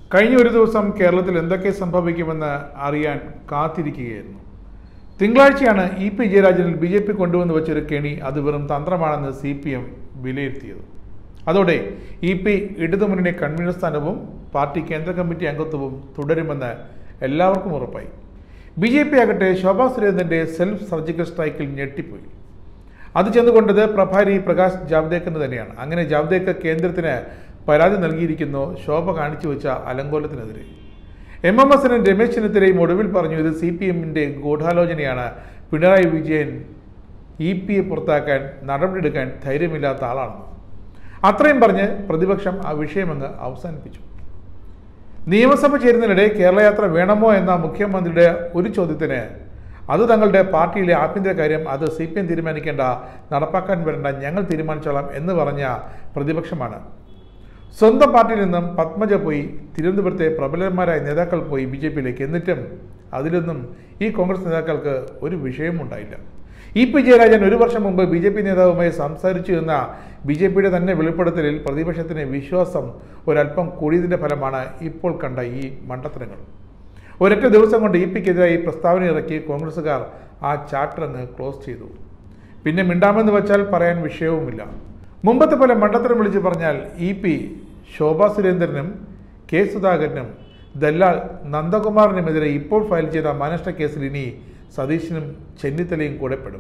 കഴിഞ്ഞ ഒരു ദിവസം കേരളത്തിൽ എന്തൊക്കെ സംഭവിക്കുമെന്ന് അറിയാൻ കാത്തിരിക്കുകയായിരുന്നു. തിങ്കളാഴ്ചയാണ് ഇ.പി. ജയരാജനിൽ ബി.ജെ.പി. കൊണ്ടുവന്ന് വെച്ചൊരു കെണി അത് വെറും തന്ത്രമാണെന്ന് CPM വിലയിരുത്തിയത്. അതോടെ ഇ.പി. ഇടതുമുന്നണി കൺവീനർ സ്ഥാനവും പാർട്ടി കേന്ദ്ര കമ്മിറ്റി അംഗത്വവും തുടരുമെന്ന് എല്ലാവർക്കും ഉറപ്പായി. ബി.ജെ.പി. ആകട്ടെ ശോഭാ സുരേന്ദ്രൻ്റെ സെൽഫ് സർജിക്കൽ സ്ട്രൈക്കിൽ ഞെട്ടിപ്പോയി. അത് ചെന്നുകൊണ്ടത് പ്രഭാരി പ്രകാശ് ജാവ്ദേക്കറിന് തന്നെയാണ്. അങ്ങനെ ജാവ്ദേക്കർ കേന്ദ്രത്തിന് പരാതി നൽകിയിരിക്കുന്നു ശോഭ കാണിച്ചു വെച്ച അലങ്കോലത്തിനെതിരെ. MMSനും രമേശ് ചെന്നിത്തലയും ഒടുവിൽ പറഞ്ഞു ഇത് CPMന്റെ ഗൂഢാലോചനയാണ്, പിണറായി വിജയൻ ഇ.പി.യെ പുറത്താക്കാൻ നടപടിയെടുക്കാൻ ധൈര്യമില്ലാത്ത ആളാണെന്ന്. അത്രയും പറഞ്ഞ് പ്രതിപക്ഷം ആ വിഷയമങ്ങ് അവസാനിപ്പിച്ചു. നിയമസഭ ചേരുന്നതിനിടെ കേരളയാത്ര വേണമോ എന്ന മുഖ്യമന്ത്രിയുടെ ഒരു ചോദ്യത്തിന് അത് തങ്ങളുടെ പാർട്ടിയിലെ ആഭ്യന്തര കാര്യം, അത് CPM തീരുമാനിക്കേണ്ട, നടപ്പാക്കാൻ വരേണ്ട, ഞങ്ങൾ തീരുമാനിച്ചോളാം എന്ന് പറഞ്ഞ പ്രതിപക്ഷമാണ്. സ്വന്തം പാർട്ടിയിൽ നിന്നും പത്മജ പോയി, തിരുവനന്തപുരത്തെ പ്രബലന്മാരായ നേതാക്കൾ പോയി BJP-യിലേക്ക്. എന്നിട്ടും അതിലൊന്നും ഈ കോൺഗ്രസ് നേതാക്കൾക്ക് ഒരു വിഷയവും ഉണ്ടായില്ല. ഇ.പി. ജയരാജൻ ഒരു വർഷം മുമ്പ് BJP നേതാവുമായി സംസാരിച്ചു എന്ന BJP-യുടെ തന്നെ വെളിപ്പെടുത്തലിൽ പ്രതിപക്ഷത്തിന് വിശ്വാസം ഒരല്പം കൂടിയതിൻ്റെ ഫലമാണ് ഇപ്പോൾ കണ്ട ഈ മണ്ടത്തരങ്ങൾ. ഒരൊറ്റ ദിവസം കൊണ്ട് ഇ.പി.ക്കെതിരായി പ്രസ്താവന ഇറക്കി കോൺഗ്രസുകാർ ആ ചാപ്റ്റർ അങ്ങ് ക്ലോസ് ചെയ്തു. പിന്നെ മിണ്ടാമെന്ന് വെച്ചാൽ പറയാൻ വിഷയവുമില്ല. മുമ്പത്തെ പോലെ മണ്ടത്തരം വിളിച്ച് പറഞ്ഞാൽ ഇ.പി. ശോഭാ സുരേന്ദ്രനും കെ സുധാകരനും ദല്ലാൽ നന്ദകുമാറിനുമെതിരെ ഇപ്പോൾ ഫയൽ ചെയ്ത മാനനഷ്ട കേസിൽ ഇനി സതീശനും ചെന്നിത്തലയും കൂടെ പെടും.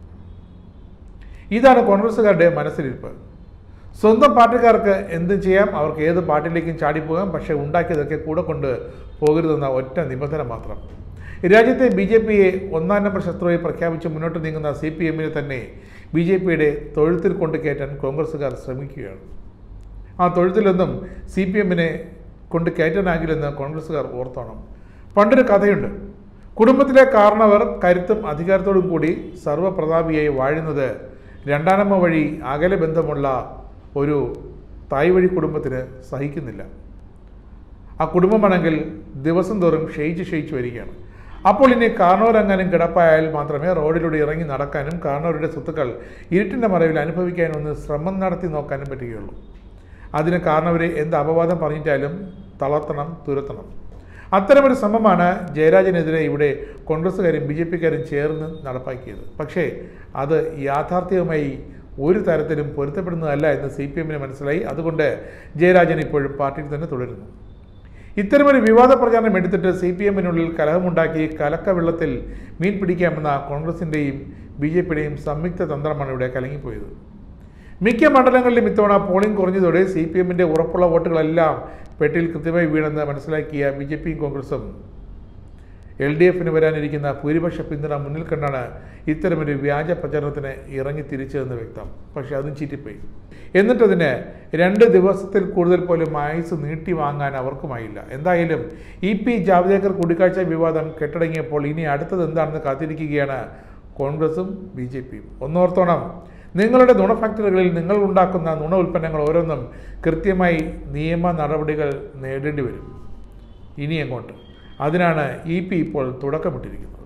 ഇതാണ് കോൺഗ്രസുകാരുടെ മനസ്സിലിരിപ്പ്. സ്വന്തം പാർട്ടിക്കാർക്ക് എന്തും ചെയ്യാം, അവർക്ക് ഏത് പാർട്ടിയിലേക്കും ചാടിപ്പോകാം, പക്ഷേ ഉണ്ടാക്കിയതൊക്കെ കൂടെ കൊണ്ട് പോകരുതെന്ന ഒറ്റ നിബന്ധന മാത്രം. രാജ്യത്തെ BJP-യെ ഒന്നാം നമ്പർ ശത്രുവായി പ്രഖ്യാപിച്ച് മുന്നോട്ട് നീങ്ങുന്ന CPM-നെ തന്നെ BJP-യുടെ തൊഴുത്തിൽ കൊണ്ട് കയറ്റാൻ കോൺഗ്രസുകാർ ശ്രമിക്കുകയാണ്. ആ തൊഴുത്തിലൊന്നും CPM-നെ കൊണ്ട് കയറ്റാനാകില്ലെന്ന് കോൺഗ്രസുകാർ ഓർത്തോണം. പണ്ടൊരു കഥയുണ്ട്. കുടുംബത്തിലെ കാരണവർ കരുത്തും അധികാരത്തോടും കൂടി സർവ്വപ്രതാപിയായി വാഴുന്നത് രണ്ടാനമ്മ വഴി അകലെ ബന്ധമുള്ള ഒരു തായ് വഴി കുടുംബത്തിന് സഹിക്കുന്നില്ല. ആ കുടുംബമാണെങ്കിൽ ദിവസം തോറും ക്ഷയിച്ച് വരികയാണ്. അപ്പോൾ ഇനി കാരണവരെങ്ങാനും കിടപ്പായാൽ മാത്രമേ റോഡിലൂടെ ഇറങ്ങി നടക്കാനും കാരണവരുടെ സ്വത്തുക്കൾ ഇരുട്ടിൻ്റെ മറവിൽ അനുഭവിക്കാനും ഒന്ന് ശ്രമം നടത്തി നോക്കാനും പറ്റുകയുള്ളൂ. അതിന് കാരണവരെ എന്ത് അപവാദം പറഞ്ഞിട്ടാലും തളർത്തണം, തുരത്തണം. അത്തരമൊരു ശ്രമമാണ് ജയരാജനെതിരെ ഇവിടെ കോൺഗ്രസ്സുകാരും BJP-ക്കാരും ചേർന്ന് നടപ്പാക്കിയത്. പക്ഷേ അത് യാഥാർത്ഥ്യവുമായി ഒരു തരത്തിലും പൊരുത്തപ്പെടുന്നതല്ല എന്ന് CPM-ന് മനസ്സിലായി. അതുകൊണ്ട് ജയരാജൻ ഇപ്പോഴും പാർട്ടിയിൽ തന്നെ തുടരുന്നു. ഇത്തരമൊരു വിവാദ പ്രചാരണം എടുത്തിട്ട് CPM-നുള്ളിൽ കലഹമുണ്ടാക്കി കലക്കവെള്ളത്തിൽ മീൻ പിടിക്കാമെന്ന കോൺഗ്രസിൻ്റെയും BJP-യുടെയും സംയുക്ത തന്ത്രമാണ് ഇവിടെ കലങ്ങിപ്പോയത്. മിക്ക മണ്ഡലങ്ങളിലും ഇത്തവണ പോളിംഗ് കുറഞ്ഞതോടെ CPM-ന്റെ ഉറപ്പുള്ള വോട്ടുകളെല്ലാം പെട്ടിയിൽ കൃത്യമായി വീണെന്ന് മനസ്സിലാക്കിയ BJP-യും കോൺഗ്രസും LDF-ന് വരാനിരിക്കുന്ന ഭൂരിപക്ഷ പിന്തുണ മുന്നിൽ കണ്ടാണ് ഇത്തരമൊരു വ്യാജ പ്രചാരണത്തിന് ഇറങ്ങി തിരിച്ചതെന്ന് വ്യക്തം. പക്ഷെ അതും ചീറ്റിപ്പോയി. എന്നിട്ടതിന് 2 ദിവസത്തിൽ കൂടുതൽ പോലും ആയുസ് നീട്ടി വാങ്ങാൻ അവർക്കുമായില്ല. എന്തായാലും ഇ.പി. ജാവ്ദേക്കർ കൂടിക്കാഴ്ച വിവാദം കെട്ടടങ്ങിയപ്പോൾ ഇനി അടുത്തത് എന്താണെന്ന് കാത്തിരിക്കുകയാണ് കോൺഗ്രസും BJP-യും. ഒന്നോർത്തോണം, നിങ്ങളുടെ നുണ ഫാക്ടറികളിൽ നിങ്ങൾ ഉണ്ടാക്കുന്ന നുണ ഉൽപ്പന്നങ്ങൾ ഓരോന്നും കൃത്യമായി നിയമ നടപടികൾ നേടേണ്ടി വരും ഇനി അങ്ങോട്ട്. അതിനാണ് ഇ.പി. ഇപ്പോൾ തുടക്കമിട്ടിരിക്കുന്നത്.